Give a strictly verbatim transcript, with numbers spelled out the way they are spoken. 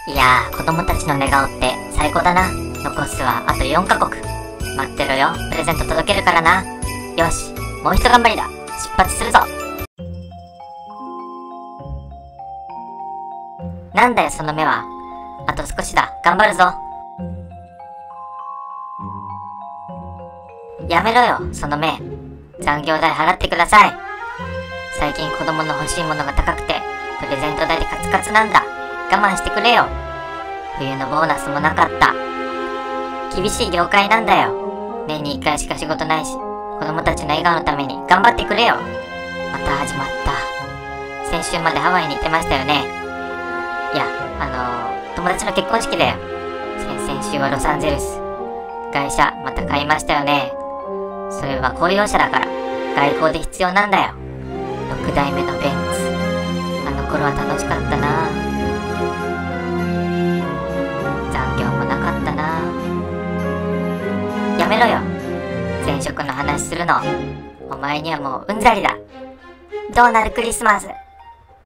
いやー、子供たちの寝顔って最高だな。残すはあとよんカ国。待ってろよ、プレゼント届けるからな。よし、もう一頑張りだ。出発するぞ。なんだよその目は。あと少しだ、頑張るぞ。やめろよその目。残業代払ってください。最近子供の欲しいものが高くてプレゼント代でカツカツなんだ。我慢してくれよ。冬のボーナスもなかった。厳しい業界なんだよ。年にいっかいしか仕事ないし、子供たちの笑顔のために頑張ってくれよ。また始まった。先週までハワイに行ってましたよね。いや、あのー、友達の結婚式だよ。先々週はロサンゼルス。外車また買いましたよね。それは公用車だから外交で必要なんだよ。ろくだいめのベンツ。あの頃は楽しかったな。残業もなかったな。やめろよ、前職の話するの。お前にはもううんざりだ。どうなるクリスマス。